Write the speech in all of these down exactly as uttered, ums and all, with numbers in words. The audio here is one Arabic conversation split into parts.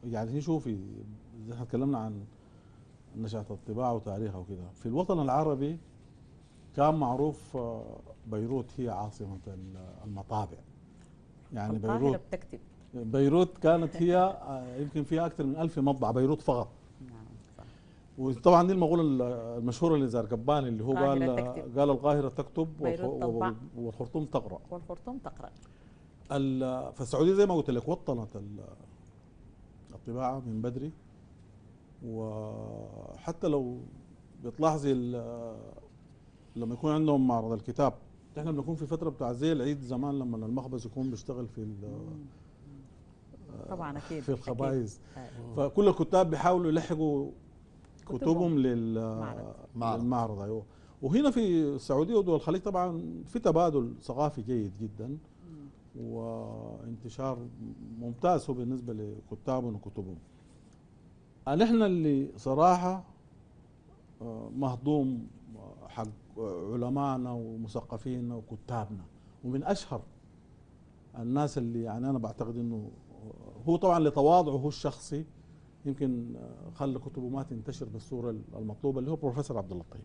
يعني هي شوفي، زي احنا اتكلمنا عن نشأة الطباعة وتاريخها وكده، في الوطن العربي كان معروف آه، بيروت هي عاصمة المطابع. يعني القاهرة بيروت بتكتب. بيروت كانت هي آه، يمكن فيها أكثر من ألف مطبعة، بيروت فقط. نعم صح. وطبعا دي المقولة المشهورة لزرقباني اللي هو القاهرة قال تكتب، قال القاهرة تكتب والخ- بيروت تطبع، والخرطوم تقرأ. والخرطوم تقرأ. ال- فالسعودية زي ما قلت لك وطنت ال- الطباعة من بدري. وحتى لو بتلاحظي ال- لما يكون عندهم معرض الكتاب، احنا بنكون في فترة بتاع زي العيد زمان لما المخبز يكون بيشتغل في ال- مم. طبعا أكيد في أكيد. الخبائز، آه. فكل الكتاب بيحاولوا يلحقوا كتبهم كتبهم لل معرض. معرض. للمعرض. ايوه. وهنا في السعوديه ودول الخليج طبعا في تبادل ثقافي جيد جدا، مم. وانتشار ممتاز هو بالنسبه لكتابهم وكتبهم. نحن اللي صراحه آه، مهضوم آه، حق علمائنا ومثقفينا وكتابنا، ومن اشهر الناس اللي يعني انا بعتقد انه هو طبعا لتواضعه الشخصي يمكن آه، خلى كتبه ما تنتشر بالصوره المطلوبه، اللي هو بروفيسور عبد اللطيف.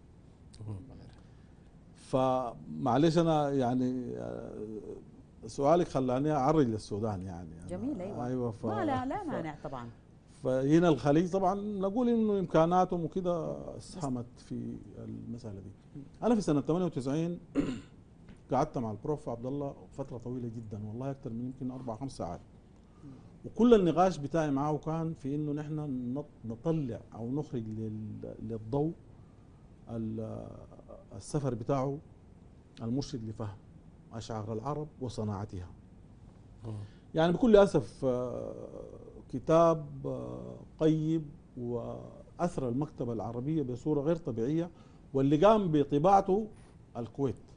فمعلش انا يعني آه، سؤالك خلاني اعرج للسودان يعني. جميل. أيوة, ايوه. ف... ما لا لا ف... مانع طبعا. فهنا الخليج طبعا نقول انه امكاناتهم وكده اسهمت في المساله دي. انا في سنه ثمانية وتسعين قعدت مع البروف عبد الله فتره طويله جدا، والله اكثر من يمكن اربع خمس ساعات. وكل النقاش بتاعي معه كان في انه نحن نط- نطلع او نخرج لل- للضوء ال- السفر بتاعه المرشد لفهم اشعار العرب وصناعتها. يعني بكل اسف آه، كتاب آه، قيم واثرى المكتبه العربيه بصوره غير طبيعيه، واللي قام بطباعته الكويت.